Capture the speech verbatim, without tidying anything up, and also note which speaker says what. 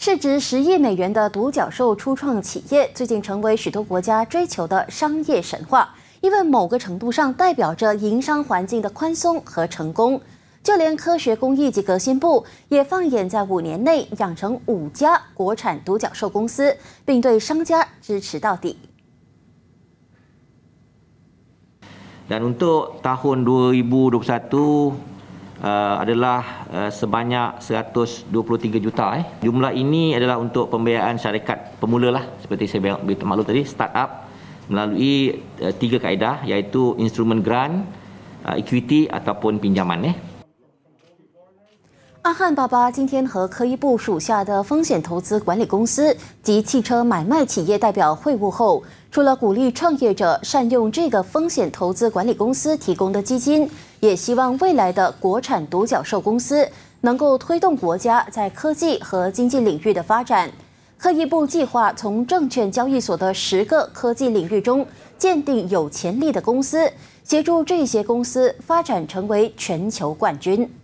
Speaker 1: 市值十亿美元的独角兽初创企业，最近成为许多国家追求的商业神话，因为某个程度上代表着营商环境的宽松和成功。就连科学工艺及革新部也放眼在五年内养成五家国产独角兽公司，并对商家支持到底。
Speaker 2: Dan untuk tahun dua ribu dua puluh satu uh, adalah uh, sebanyak seratus dua puluh tiga juta. Eh. Jumlah ini adalah untuk pembiayaan syarikat pemula lah, seperti saya beritahu maklum tadi, startup melalui uh, tiga kaedah, iaitu instrumen grant, uh, equity ataupun pinjaman. Eh.
Speaker 1: 阿汉爸爸今天和科一部属下的风险投资管理公司及汽车买卖企业代表会晤后，除了鼓励创业者善用这个风险投资管理公司提供的基金，也希望未来的国产独角兽公司能够推动国家在科技和经济领域的发展。科一部计划从证券交易所的十个科技领域中鉴定有潜力的公司，协助这些公司发展成为全球冠军。